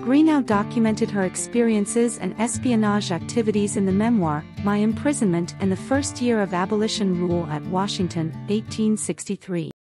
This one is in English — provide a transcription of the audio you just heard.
Greenhow documented her experiences and espionage activities in the memoir, My Imprisonment and the First Year of Abolition Rule at Washington, 1863.